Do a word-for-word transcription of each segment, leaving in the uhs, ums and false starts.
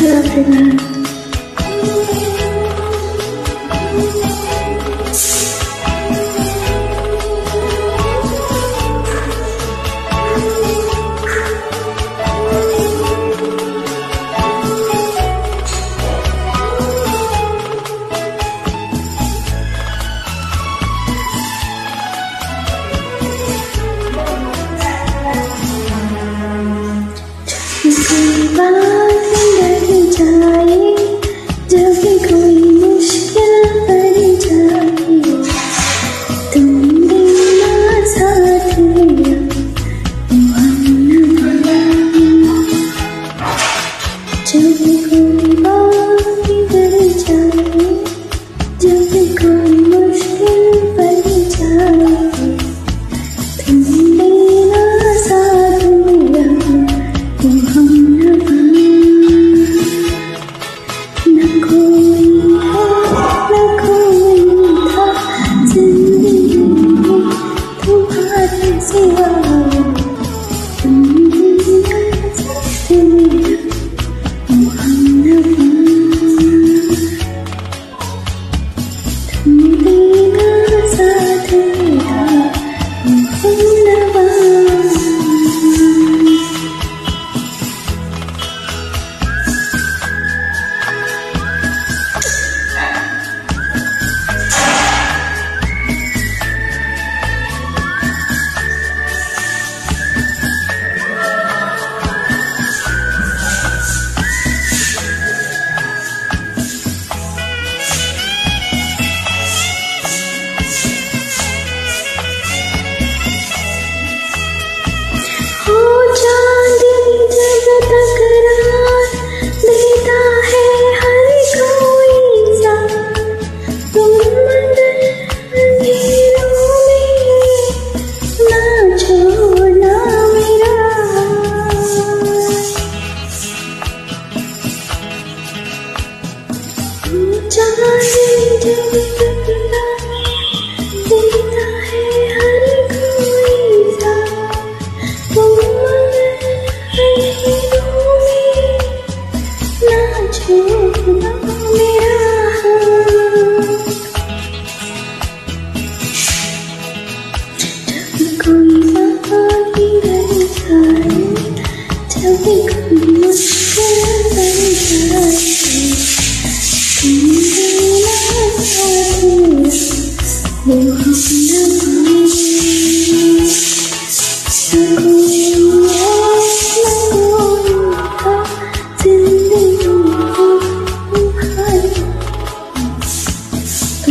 कोई बात डर जाए, जब भी कोई मुश्किल पड़ जाए, तुम मेरा साथ दिया वो हमनवा। जब भी कोई बात डर जाए, जब भी कोई मुश्किल पड़ जाए, तुम मेरा साथ दिया वो हमनवा। न कोई है न कोई था जिंदगी में तुम्हारे सिवा, तुम मेरा साथ दिया वो हमनवा। तुम मेरा साथ दिया वो हमनवा।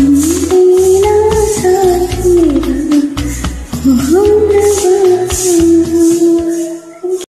Oh,